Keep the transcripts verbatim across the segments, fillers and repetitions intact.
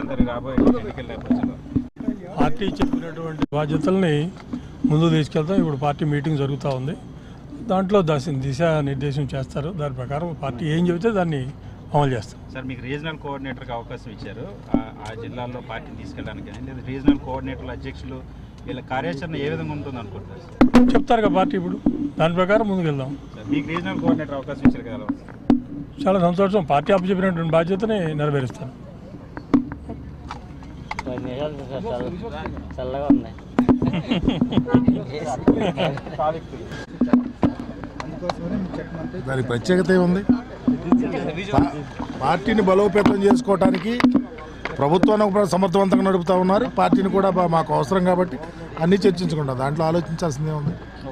అంటారు రాబోయే ఎన్నికల నేపథ్యంలో? పార్టీ చెప్పినటువంటి బాధ్యతల్ని ముందుకు తీసుకెళ్తాం. ఇప్పుడు పార్టీ మీటింగ్ జరుగుతూ ఉంది. దాంట్లో దశ దిశ నిర్దేశం చేస్తారు. దాని ప్రకారం పార్టీ ఏం చెబితే దాన్ని అమలు చేస్తాం. సార్, మీకు రీజనల్ కోఆర్డినేటర్కి అవకాశం ఇచ్చారు ఆ జిల్లాల్లో పార్టీని తీసుకెళ్ళడానికి. లేదా రీజనల్ కోఆర్డినేటర్లు అధ్యక్షులు వీళ్ళ కార్యాచరణ ఏ విధంగా ఉంటుంది అనుకుంటున్నారు సార్? చెప్తారు కదా పార్టీ ఇప్పుడు, దాని ప్రకారం ముందుకు వెళ్దాం. సార్, మీకు రీజనల్ కోఆర్డినేటర్ అవకాశం ఇచ్చారు కదా, చాలా సంతోషం. పార్టీ అప్పచెప్పినటువంటి బాధ్యతని నెరవేరుస్తాను. దాని ప్రత్యేకత ఏముంది? పార్టీని బలోపేతం చేసుకోవడానికి ప్రభుత్వాన్ని సమర్థవంతంగా నడుపుతా ఉన్నారు. పార్టీని కూడా మాకు అవసరం కాబట్టి అన్ని చర్చించుకుంటాం. దాంట్లో ఆలోచించాల్సిందే ఉంది.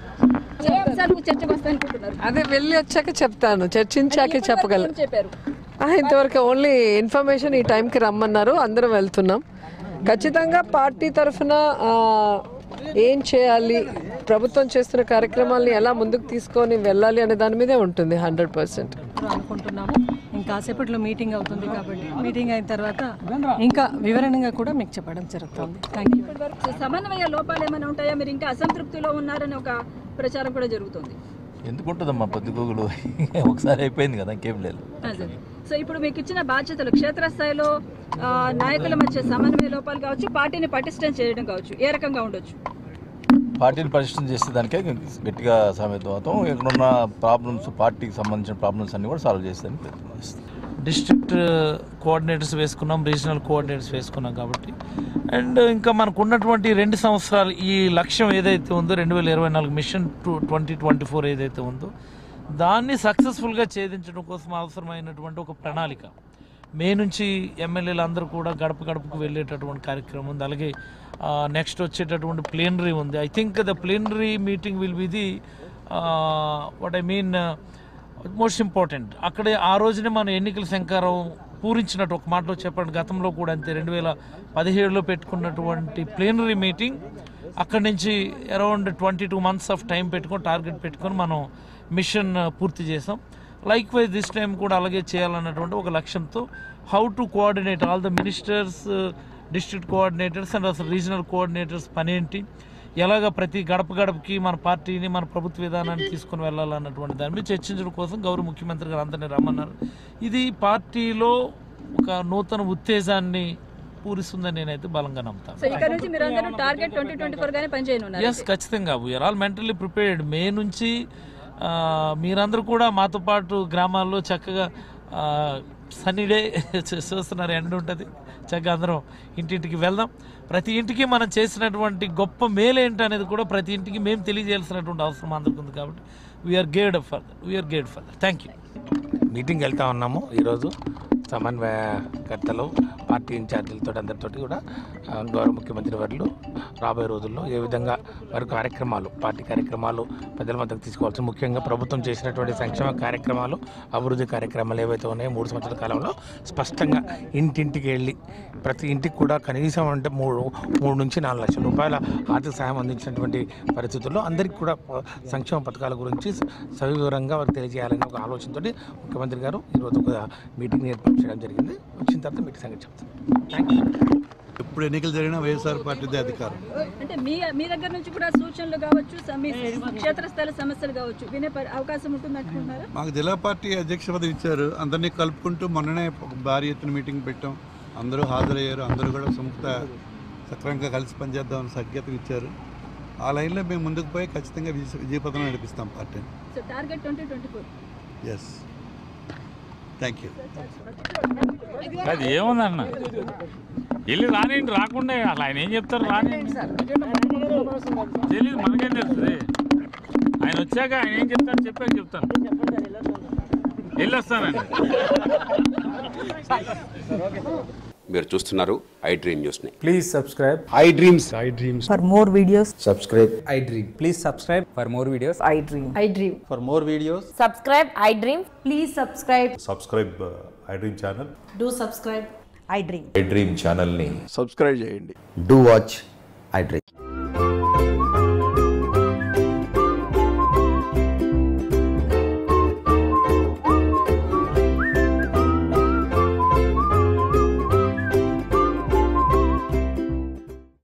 అదే వెళ్ళి వచ్చాక చెప్తాను, చర్చించాకే చెప్పగలను. ఇంతవరకు ఓన్లీ ఇన్ఫర్మేషన్ ఈ టైంకి రమ్మన్నారు, అందరం వెళ్తున్నాం. ఖచ్చితంగా పార్టీ తరఫున ఏం చేయాలి, ప్రభుత్వం చేస్తున్న కార్యక్రమాలని ఎలా ముందుకు తీసుకొని వెళ్ళాలి అనే దాని మీదే ఉంటుంది హండ్రెడ్ పర్సెంట్ అనుకుంటున్నాము. ఇంకాసేపట్లో మీటింగ్ అవుతుంది కాబట్టి మీటింగ్ అయిన తర్వాత ఇంకా వివరణగా కూడా మీకు చెప్పడం జరుగుతుంది. Thank you. సమన్వయ లోపాలు ఏమైనా ఉంటాయా? మీరు ఇంకా అసంతృప్తిలో ఉన్నారని ఒక ప్రచారం కూడా జరుగుతుంది. ఎందుకుంటుందమ్మా పొద్దుగోగులు, ఒకసారి అయిపోయింది కదా, ఇంకేం లేదు. సో ఇప్పుడు మీకు ఇచ్చిన బాధ్యతలు క్షేత్రస్థాయిలో నాయకుల మధ్య సమన్వయ లోపాలు కావచ్చు, పార్టీని పటిష్టం చేయడం కావచ్చు, ఏ రకంగా ఉండొచ్చు? పార్టీని పటిష్టం చేసే దానికే గట్టిగా సమేతం అవుతాం. ఇక్కడున్న ప్రాబ్లమ్స్, పార్టీకి సంబంధించిన ప్రాబ్లమ్స్ అన్ని కూడా సాల్వ్ చేసేదానికి ప్రయత్నం చేస్తాం. డిస్ట్రిక్ట్ కోఆర్డినేటర్స్ వేసుకున్నాం, రీజనల్ కోఆర్డినేటర్స్ వేసుకున్నాం కాబట్టి, అండ్ ఇంకా మనకు ఉన్నటువంటి రెండు సంవత్సరాలు ఈ లక్ష్యం ఏదైతే ఉందో రెండు వేల ఇరవై నాలుగు mission two twenty twenty four ఏదైతే ఉందో దాన్ని సక్సెస్ఫుల్గా ఛేదించడం కోసం అవసరమైనటువంటి ఒక ప్రణాళిక. మే నుంచి ఎమ్మెల్యేలు అందరూ కూడా గడప గడపకు వెళ్ళేటటువంటి కార్యక్రమం ఉంది. అలాగే నెక్స్ట్ వచ్చేటటువంటి ప్లేనరీ ఉంది. I think the plenary meeting will be the what I mean most important. అక్కడే ఆ రోజునే మనం ఎన్నికల శంకారం పూరించినట్టు ఒక మాటలో చెప్పండి. గతంలో కూడా అంతే, రెండు వేల పదిహేడులో పెట్టుకున్నటువంటి ప్లేనరీ మీటింగ్ అక్కడి నుంచి around twenty two months of time పెట్టుకొని టార్గెట్ పెట్టుకొని మనం మిషన్ పూర్తి చేసాం. లైక్ వైజ్ దిస్ టైం కూడా అలాగే చేయాలన్నటువంటి ఒక లక్ష్యంతో how to coordinate all the ministers, district coordinators and అసలు రీజనల్ కోఆర్డినేటర్స్ పని ఏంటి, ఎలాగ ప్రతి గడప గడపకి మన పార్టీని, మన ప్రభుత్వ విధానాన్ని తీసుకుని వెళ్ళాలన్నటువంటి దాని మీద చర్చించడం కోసం గౌరవ ముఖ్యమంత్రి గారు అందరినీ రమ్మన్నారు. ఇది పార్టీలో ఒక నూతన ఉత్తేజాన్ని పూరిస్తుందని నేనైతే బలంగా నమ్ముతాను. ఎస్, ఖచ్చితంగా we are all mentally prepared. May నుంచి మీరందరూ కూడా మాతో పాటు గ్రామాల్లో చక్కగా సన్నీ డే చూస్తున్నారు, ఎండ ఉంటుంది, చక్కగా అందరం ఇంటింటికి వెళ్దాం. ప్రతి ఇంటికి మనం చేసినటువంటి గొప్ప మేలు ఏంటనేది కూడా ప్రతి ఇంటికి మేము తెలియజేయాల్సినటువంటి అవసరం అందరికీ ఉంది. కాబట్టి we are గేడ్ for that, we are గేడ్ for that. Thank you. Meeting వెళ్తా ఉన్నాము ఈరోజు. సమన్వయకర్తలు, పార్టీ ఇన్ఛార్జీలతో అందరితో కూడా గౌరవ ముఖ్యమంత్రి వర్యులు రాబోయే రోజుల్లో ఏ విధంగా వారి కార్యక్రమాలు, పార్టీ కార్యక్రమాలు ప్రజల మధ్యకు తీసుకోవాల్సి, ముఖ్యంగా ప్రభుత్వం చేసినటువంటి సంక్షేమ కార్యక్రమాలు, అభివృద్ధి కార్యక్రమాలు ఏవైతే ఉన్నాయో మూడు సంవత్సరాల కాలంలో స్పష్టంగా ఇంటింటికి వెళ్ళి ప్రతి ఇంటికి కూడా కనీసం అంటే మూడు మూడు నుంచి నాలుగు లక్షల రూపాయల ఆర్థిక సహాయం అందించినటువంటి పరిస్థితుల్లో అందరికీ కూడా సంక్షేమ పథకాల గురించి సవివరంగా వారికి తెలియజేయాలనే ఒక ఆలోచనతో ముఖ్యమంత్రి గారు ఈరోజు ఒక మీటింగ్ ఏర్పాటు చేయడం జరిగింది. వచ్చిన తర్వాత మీటింగ్ సంగతి చెప్తాను. Thank you. ఎప్పుడు ఎన్నికలు జరిగినా వైఎస్ఆర్ పార్టీదే అధికారం. అంటే మీ మీ దగ్గర నుంచి కూడా సూచనలు కావచ్చు, క్షేత్రస్థాయి సమస్యలు కావచ్చు, వినే అవకాశం ఉంటుంది అనుకుంటున్నారా? మాకు జిల్లా పార్టీ అధ్యక్ష పదవి ఇచ్చారు, అందరినీ కలుపుకుంటూ మొన్ననే భారీ ఎత్తున మీటింగ్ పెట్టాం. అందరూ హాజరయ్యారు, అందరూ కూడా సంస్థ సక్రమంగా కలిసి పనిచేద్దామని సంకేతం ఇచ్చారు. ఆ లైన్లో మేము ముందుకు పోయి ఖచ్చితంగా విజయ విజయపథం నడిపిస్తాం పార్టీని. So target twenty twenty four. Yes, thank you. అది ఏముందన్న, వెళ్ళి రానియండి, రాకుండా అసలు ఆయన ఏం చెప్తారు రానియండి, తెలీదు, మనకేం తెలుస్తుంది. ఆయన వచ్చాక ఆయన ఏం చెప్తారు చెప్పాక చెప్తాను, వెళ్ళొస్తానండి. మీరు చూస్తున్నారు ఐ డ్రీమ్ న్యూస్ ని. Please subscribe I dreams. I dreams for more videos subscribe I dream. Please subscribe for more videos I dream. I dream for more videos subscribe I dream. Please subscribe subscribe I dream channel. Do subscribe I dream. I dream channel ని subscribe చేయండి. Do watch I dream.